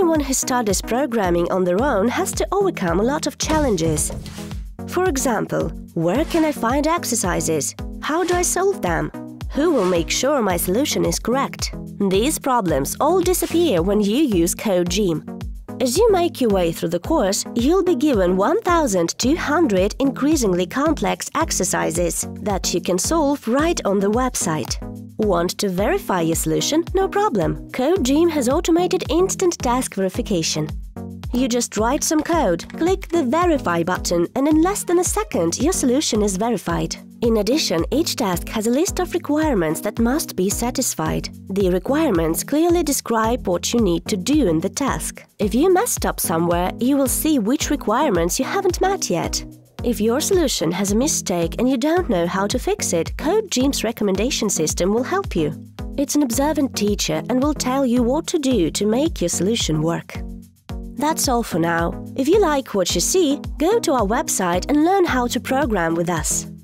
anyone who studies programming on their own has to overcome a lot of challenges. For example, where can I find exercises? How do I solve them? Who will make sure my solution is correct? These problems all disappear when you use CodeGym. As you make your way through the course, you'll be given 1,200 increasingly complex exercises that you can solve right on the website. Want to verify your solution? No problem. CodeGym has automated instant task verification. You just write some code, click the Verify button, and in less than a second, your solution is verified. In addition, each task has a list of requirements that must be satisfied. The requirements clearly describe what you need to do in the task. If you messed up somewhere, you will see which requirements you haven't met yet. If your solution has a mistake and you don't know how to fix it, CodeGym's recommendation system will help you. It's an observant teacher and will tell you what to do to make your solution work. That's all for now. If you like what you see, go to our website and learn how to program with us.